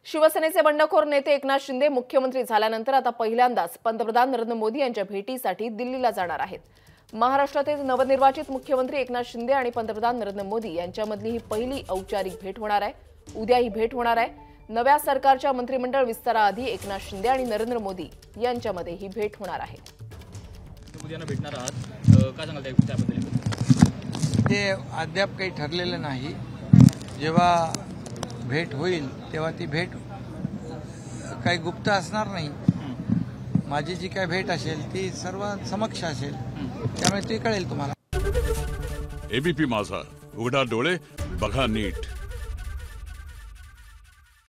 शिवसेनेचे बंडखोर नेते एकनाथ शिंदे मुख्यमंत्री झाल्यानंतर आता पहिल्यांदाच पंतप्रधान नरेंद्र मोदी यांच्या भेटीसाठी दिल्लीला जाणार आहेत. महाराष्ट्राचे नवनिर्वाचित मुख्यमंत्री एकनाथ शिंदे आणि पंतप्रधान नरेंद्र मोदी यांच्यामधली ही पहिली औपचारिक भेट होणार आहे. उद्या ही भेट होणार आहे. नव्या सरकारच्या मंत्रिमंडळ विस्ताराआधी एकनाथ शिंदे आणि नरेंद्र मोदी यांच्यामध्ये ही भेट होणार आहे. उद्याना भेटणार आहात, काय सांगाल त्याबद्दल? ते अद्याप काही ठरलेलं नाही. जेव्हा भेट होईल तेव्हा ती भेट काही गुप्त असणार नाही. माझी जी काय भेट असेल ती सर्व समक्ष असेल, त्यामुळे ती कळेल तुम्हाला. एबीपी माझा, उघडा डोळे बघा नीट.